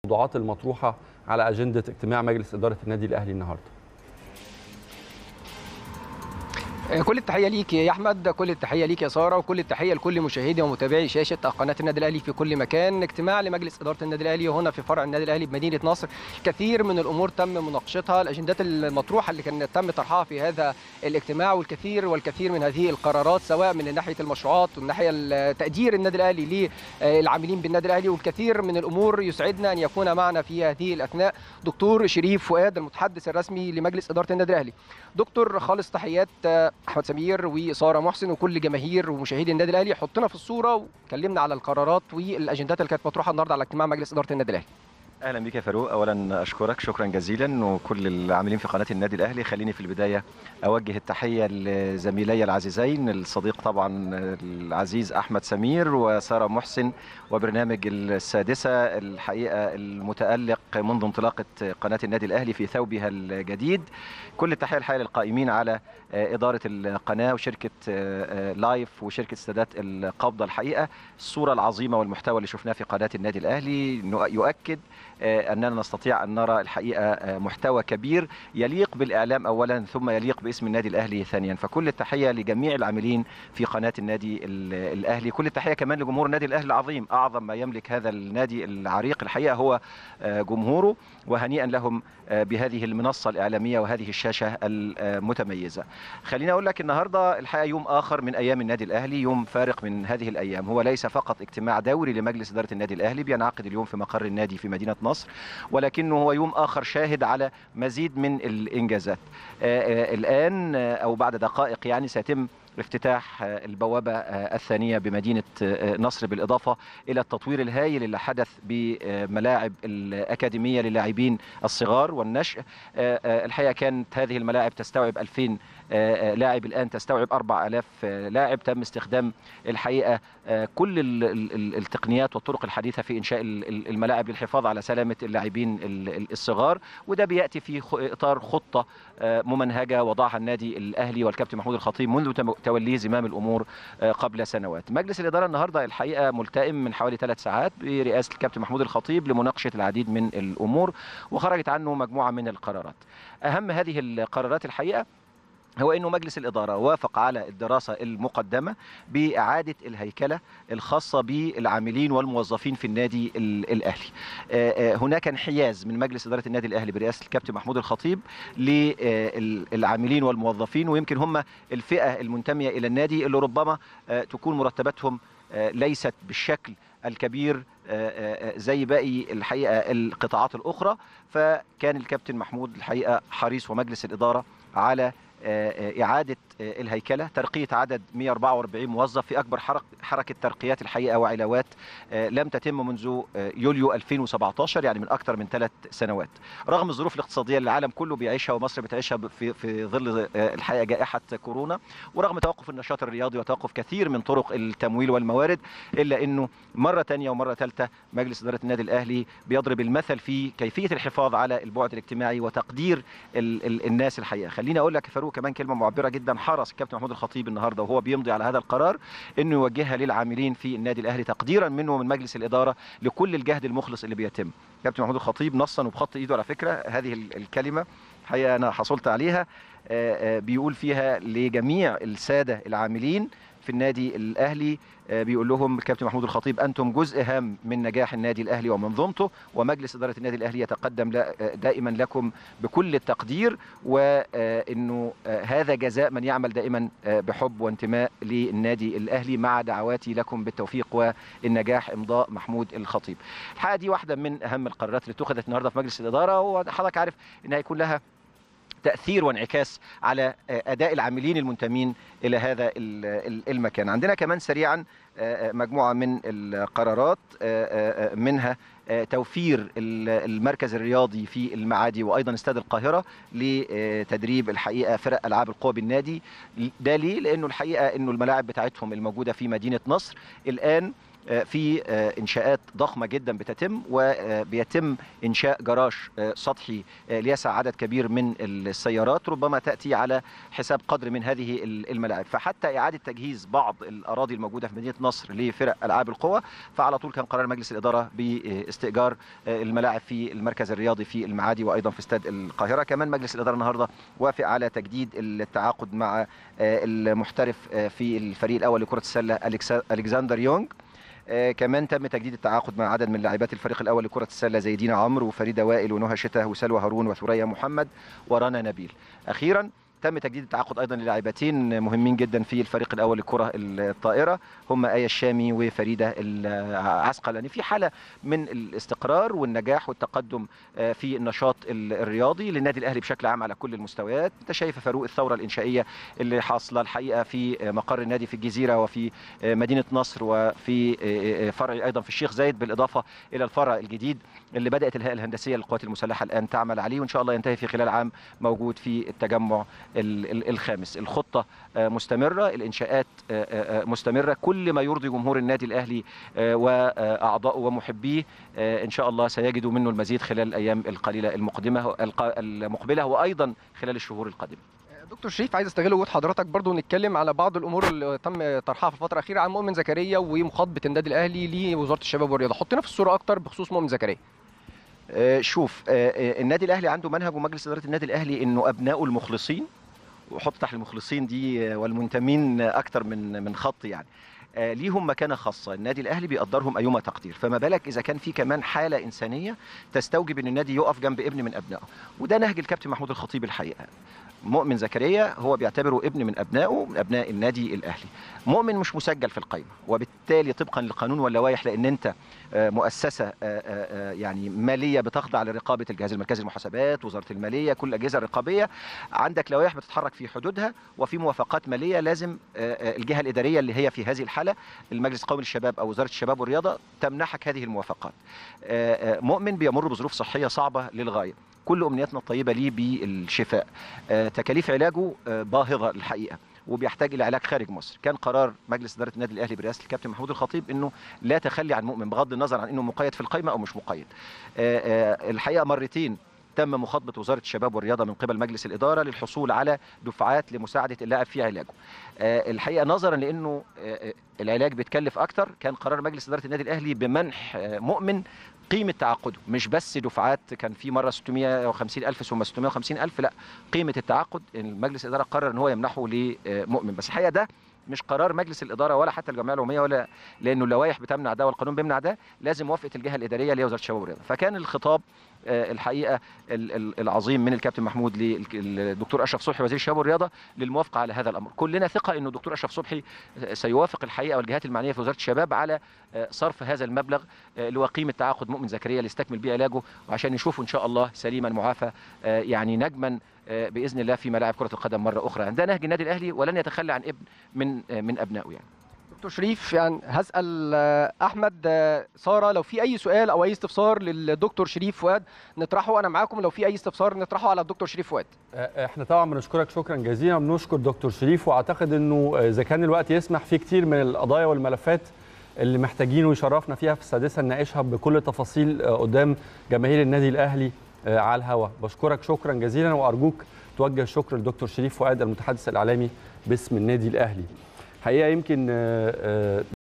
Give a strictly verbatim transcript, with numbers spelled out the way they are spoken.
الموضوعات المطروحة على أجندة اجتماع مجلس إدارة النادي الأهلي النهارده. كل التحيه ليك يا احمد، كل التحيه ليك يا ساره، وكل التحيه لكل مشاهدي ومتابعي شاشه قناه النادي الاهلي في كل مكان. اجتماع لمجلس اداره النادي الاهلي هنا في فرع النادي الاهلي بمدينه نصر. كثير من الامور تم مناقشتها، الاجندات المطروحه اللي كان تم طرحها في هذا الاجتماع، والكثير والكثير من هذه القرارات سواء من ناحيه المشروعات ومن ناحيه تقدير النادي الاهلي للعاملين بالنادي الاهلي، والكثير من الامور. يسعدنا ان يكون معنا في هذه الاثناء دكتور شريف فؤاد المتحدث الرسمي لمجلس اداره النادي الاهلي. دكتور، خالص تحيات احمد سمير وساره محسن وكل جماهير ومشاهدي النادي الاهلي. حطنا في الصوره وكلمنا على القرارات والاجندات اللي كانت مطروحه النهارده على اجتماع مجلس اداره النادي الاهلي. اهلا بك يا فاروق، اولا اشكرك شكرا جزيلا وكل العاملين في قناه النادي الاهلي. خليني في البدايه اوجه التحيه لزميلي العزيزين، الصديق طبعا العزيز احمد سمير وساره محسن وبرنامج السادسه، الحقيقه المتالق منذ انطلاقه قناه النادي الاهلي في ثوبها الجديد. كل التحيه الحقيقه للقائمين على اداره القناه وشركه لايف وشركه سادات القبضه. الحقيقه الصوره العظيمه والمحتوى اللي شفناه في قناه النادي الاهلي يؤكد أننا نستطيع أن نرى الحقيقة محتوى كبير يليق بالإعلام أولا ثم يليق باسم النادي الأهلي ثانيا. فكل التحية لجميع العاملين في قناة النادي الأهلي. كل التحية كمان لجمهور النادي الأهلي العظيم، أعظم ما يملك هذا النادي العريق الحقيقة هو جمهوره، وهنيئا لهم بهذه المنصة الإعلامية وهذه الشاشة المتميزة. خليني أقول لك النهاردة الحقيقة يوم آخر من أيام النادي الأهلي، يوم فارق من هذه الأيام. هو ليس فقط اجتماع دوري لمجلس إدارة النادي الأهلي بينعقد اليوم في مقر النادي في مدينة نصر، ولكنه هو يوم آخر شاهد على مزيد من الإنجازات. آآ آآ الآن أو بعد دقائق يعني سيتم افتتاح البوابة الثانية بمدينة نصر، بالإضافة إلى التطوير الهائل اللي حدث بملاعب الأكاديمية للاعبين الصغار والنشء. الحقيقة كانت هذه الملاعب تستوعب ألفين لاعب، الآن تستوعب أربعة آلاف لاعب. تم استخدام الحقيقة كل التقنيات والطرق الحديثة في إنشاء الملاعب للحفاظ على سلامة اللاعبين الصغار، وده بيأتي في إطار خطة ممنهجة وضعها النادي الأهلي والكابتن محمود الخطيب منذ توليه زمام الأمور قبل سنوات. مجلس الإدارة النهاردة الحقيقة ملتئم من حوالي ثلاث ساعات برئاسة الكابتن محمود الخطيب لمناقشة العديد من الأمور، وخرجت عنه مجموعة من القرارات. أهم هذه القرارات الحقيقة هو أنه مجلس الإدارة وافق على الدراسة المقدمة بإعادة الهيكلة الخاصة بالعاملين والموظفين في النادي الأهلي. هناك انحياز من مجلس إدارة النادي الأهلي برئاسة الكابتن محمود الخطيب للعاملين والموظفين، ويمكن هم الفئة المنتمية إلى النادي اللي ربما تكون مرتباتهم ليست بالشكل الكبير زي باقي الحقيقة القطاعات الأخرى. فكان الكابتن محمود الحقيقة حريص ومجلس الإدارة على إعادة الهيكلة، ترقية عدد مئة وأربعة وأربعين موظف في أكبر حركة ترقيات الحقيقة وعلاوات لم تتم منذ يوليو ألفين وسبعة عشر، يعني من أكثر من ثلاث سنوات، رغم الظروف الاقتصادية اللي العالم كله بيعيشها ومصر بتعيشها في في ظل الحقيقة جائحة كورونا، ورغم توقف النشاط الرياضي وتوقف كثير من طرق التمويل والموارد، إلا أنه مرة ثانية ومرة ثالثة مجلس إدارة النادي الأهلي بيضرب المثل في كيفية الحفاظ على البعد الاجتماعي وتقدير ال ال الناس الحقيقة. خليني أقول لك يا فاروق كمان كلمة معبرة جدا. حرص الكابتن محمود الخطيب النهارده وهو بيمضي على هذا القرار انه يوجهها للعاملين في النادي الاهلي تقديرا منه ومن مجلس الاداره لكل الجهد المخلص اللي بيتم. الكابتن محمود الخطيب نصا وبخط ايده على فكره هذه الكلمه الحقيقه انا حصلت عليها، بيقول فيها لجميع الساده العاملين في النادي الاهلي، بيقول لهم الكابتن محمود الخطيب انتم جزء هام من نجاح النادي الاهلي ومنظومته، ومجلس اداره النادي الاهلي يتقدم دائما لكم بكل التقدير، وانه هذا جزاء من يعمل دائما بحب وانتماء للنادي الاهلي، مع دعواتي لكم بالتوفيق والنجاح. امضاء محمود الخطيب. الحقيقه دي واحده من اهم القرارات اللي اتخذت النهارده في مجلس الاداره، وحضرتك عارف انها هيكون لها تأثير وانعكاس على أداء العاملين المنتمين إلى هذا المكان. عندنا كمان سريعا مجموعة من القرارات، منها توفير المركز الرياضي في المعادي وأيضا استاد القاهرة لتدريب الحقيقة فرق ألعاب القوى بالنادي. ده ليه؟ لأنه الحقيقة أنه الملاعب بتاعتهم الموجودة في مدينة نصر الآن في انشاءات ضخمه جدا بتتم، وبيتم انشاء جراج سطحي ليسع عدد كبير من السيارات، ربما تاتي على حساب قدر من هذه الملاعب. فحتى اعاده تجهيز بعض الاراضي الموجوده في مدينه نصر لفرق العاب القوى، فعلى طول كان قرار مجلس الاداره باستئجار الملاعب في المركز الرياضي في المعادي وايضا في استاد القاهره. كمان مجلس الاداره النهارده وافق على تجديد التعاقد مع المحترف في الفريق الاول لكره السله الكسندر يونغ. كمان تم تجديد التعاقد مع عدد من لاعبات الفريق الاول لكره السله زي دينا عمرو وفريده وائل ونهى شتاه وسلوى هارون وثريا محمد ورنا نبيل. اخيرا تم تجديد التعاقد ايضا للاعبتين مهمين جدا في الفريق الاول للكره الطائره، هم آية الشامي وفريده العسقلاني، في حاله من الاستقرار والنجاح والتقدم في النشاط الرياضي للنادي الاهلي بشكل عام على كل المستويات. انت شايف فاروق الثوره الانشائيه اللي حاصله الحقيقه في مقر النادي في الجزيره وفي مدينه نصر وفي فرع ايضا في الشيخ زايد، بالاضافه الى الفرع الجديد اللي بدات الهيئه الهندسيه للقوات المسلحه الان تعمل عليه، وان شاء الله ينتهي في خلال عام موجود في التجمع الخامس. الخطة مستمرة، الإنشاءات مستمرة، كل ما يرضي جمهور النادي الأهلي وأعضائه ومحبيه إن شاء الله سيجدوا منه المزيد خلال الأيام القليلة المقدمة المقبلة وأيضا خلال الشهور القادمة. دكتور شريف، عايز استغل وجود حضرتك برضو نتكلم على بعض الامور اللي تم طرحها في الفتره الاخيره عن مؤمن زكريا ومخاطبه النادي الاهلي لوزاره الشباب والرياضه. حطينا في الصوره اكتر بخصوص مؤمن زكريا. شوف، النادي الاهلي عنده منهج، ومجلس اداره النادي الاهلي انه ابنائه المخلصين، وحط تحت المخلصين دي والمنتمين اكتر من من خط يعني، ليهم مكانه خاصه، النادي الاهلي بيقدرهم ايما تقدير، فما بالك اذا كان في كمان حاله انسانيه تستوجب ان النادي يقف جنب ابن من ابنائه. وده نهج الكابتن محمود الخطيب الحقيقه. مؤمن زكريا هو بيعتبره ابن من ابنائه، من ابناء النادي الاهلي. مؤمن مش مسجل في القائمه، وبالتالي طبقا للقانون واللوائح، لان انت مؤسسه يعني ماليه بتخضع لرقابه الجهاز المركزي للمحاسبات، وزاره الماليه، كل الاجهزه الرقابيه، عندك لوائح بتتحرك في حدودها وفي موافقات ماليه لازم الجهه الاداريه اللي هي في هذه الحاله المجلس القومي للشباب او وزاره الشباب والرياضه تمنحك هذه الموافقات. مؤمن بيمر بظروف صحيه صعبه للغايه، كل امنياتنا الطيبه ليه بالشفاء. تكاليف علاجه باهظه الحقيقه وبيحتاج الى علاج خارج مصر. كان قرار مجلس اداره النادي الاهلي برئاسه الكابتن محمود الخطيب انه لا تخلي عن مؤمن بغض النظر عن انه مقيد في القائمه او مش مقيد. الحقيقه مرتين تم مخاطبه وزاره الشباب والرياضه من قبل مجلس الاداره للحصول على دفعات لمساعده اللاعب في علاجه. الحقيقه نظرا لانه العلاج بيتكلف اكتر، كان قرار مجلس اداره النادي الاهلي بمنح مؤمن قيمه تعاقده، مش بس دفعات، كان في مره ستمائة وخمسين ألف ثم ستمائة وخمسين ألف، لا، قيمه التعاقد المجلس الاداره قرر ان هو يمنحه لمؤمن. بس الحقيقه ده مش قرار مجلس الاداره ولا حتى الجمعيه العموميه، ولا لانه اللوائح بتمنع ده والقانون بيمنع ده، لازم موافقه الجهه الاداريه اللي هي وزاره الشباب والرياضه. فكان الخطاب الحقيقه العظيم من الكابتن محمود للدكتور اشرف صبحي وزير الشباب والرياضه للموافقه على هذا الامر. كلنا ثقه انه الدكتور اشرف صبحي سيوافق الحقيقه والجهات المعنيه في وزاره الشباب على صرف هذا المبلغ اللي هو قيمه تعاقد مؤمن زكريا ليستكمل بيه علاجه، وعشان نشوفه ان شاء الله سليما معافى يعني نجما باذن الله في ملاعب كره القدم مره اخرى. ده نهج النادي الاهلي ولن يتخلى عن ابن من من ابنائه يعني. دكتور شريف، يعني هسأل أحمد سارة لو في أي سؤال أو أي استفسار للدكتور شريف فؤاد نطرحه، أنا معاكم لو في أي استفسار نطرحه على الدكتور شريف فؤاد. احنا طبعا بنشكرك شكرا جزيلا وبنشكر دكتور شريف، واعتقد انه اذا كان الوقت يسمح في كتير من القضايا والملفات اللي محتاجينه يشرفنا فيها في السادسه نناقشها بكل تفاصيل قدام جماهير النادي الاهلي على الهواء. بشكرك شكرا جزيلا، وارجوك توجه الشكر للدكتور شريف فؤاد المتحدث الاعلامي باسم النادي الاهلي. حقيقه يمكن